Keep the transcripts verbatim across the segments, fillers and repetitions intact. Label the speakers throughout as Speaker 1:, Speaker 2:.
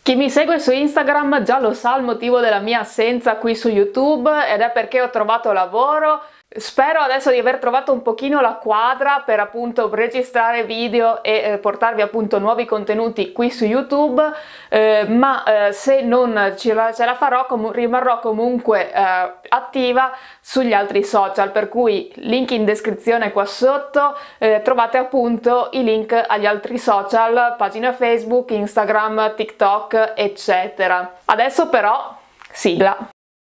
Speaker 1: Chi mi segue su Instagram già lo sa il motivo della mia assenza qui su YouTube ed è perché ho trovato lavoro. Spero adesso di aver trovato un pochino la quadra per appunto registrare video e eh, portarvi appunto nuovi contenuti qui su YouTube, eh, ma eh, se non ce la, ce la farò com rimarrò comunque eh, attiva sugli altri social, per cui link in descrizione qua sotto, eh, trovate appunto i link agli altri social, pagina Facebook, Instagram, TikTok, eccetera. Adesso però sigla.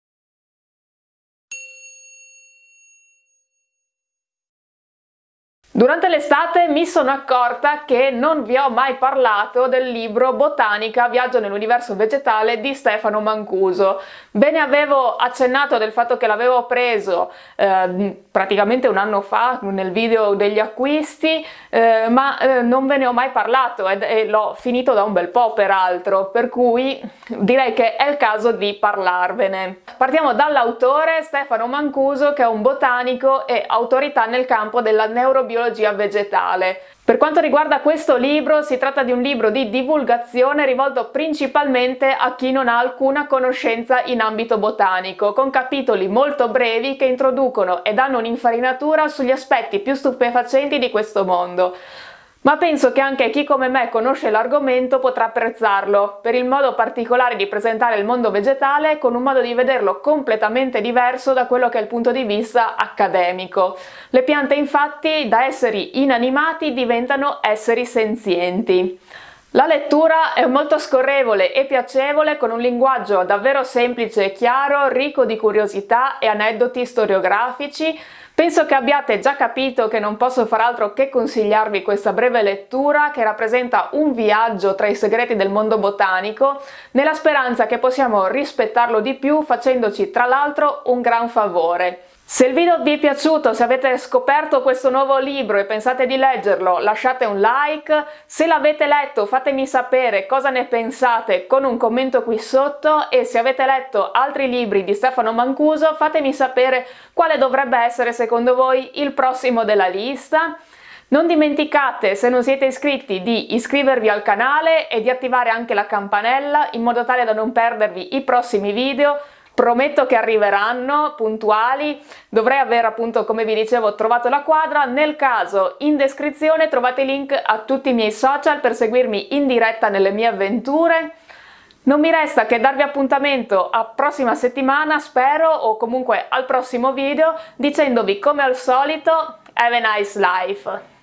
Speaker 1: Durante l'estate mi sono accorta che non vi ho mai parlato del libro Botanica, Viaggio nell'universo vegetale di Stefano Mancuso. Ve ne avevo accennato del fatto che l'avevo preso eh, praticamente un anno fa nel video degli acquisti, eh, ma eh, non ve ne ho mai parlato ed, e l'ho finito da un bel po' peraltro, per cui direi che è il caso di parlarvene. Partiamo dall'autore Stefano Mancuso, che è un botanico e autorità nel campo della neurobiologia vegetale. Per quanto riguarda questo libro, si tratta di un libro di divulgazione rivolto principalmente a chi non ha alcuna conoscenza in ambito botanico, con capitoli molto brevi che introducono e danno un'infarinatura sugli aspetti più stupefacenti di questo mondo. Ma penso che anche chi come me conosce l'argomento potrà apprezzarlo, per il modo particolare di presentare il mondo vegetale con un modo di vederlo completamente diverso da quello che è il punto di vista accademico. Le piante infatti da esseri inanimati diventano esseri senzienti. La lettura è molto scorrevole e piacevole, con un linguaggio davvero semplice e chiaro, ricco di curiosità e aneddoti storiografici. Penso che abbiate già capito che non posso far altro che consigliarvi questa breve lettura, che rappresenta un viaggio tra i segreti del mondo botanico, nella speranza che possiamo rispettarlo di più, facendoci tra l'altro un gran favore. Se il video vi è piaciuto, se avete scoperto questo nuovo libro e pensate di leggerlo, lasciate un like. Se l'avete letto, fatemi sapere cosa ne pensate con un commento qui sotto, e se avete letto altri libri di Stefano Mancuso, fatemi sapere quale dovrebbe essere secondo voi il prossimo della lista. Non dimenticate, se non siete iscritti, di iscrivervi al canale e di attivare anche la campanella in modo tale da non perdervi i prossimi video. Prometto che arriveranno puntuali. Dovrei aver appunto, come vi dicevo, trovato la quadra. Nel caso, in descrizione trovate i link a tutti i miei social per seguirmi in diretta nelle mie avventure. Non mi resta che darvi appuntamento a prossima settimana, spero, o comunque al prossimo video, dicendovi come al solito: have a nice life!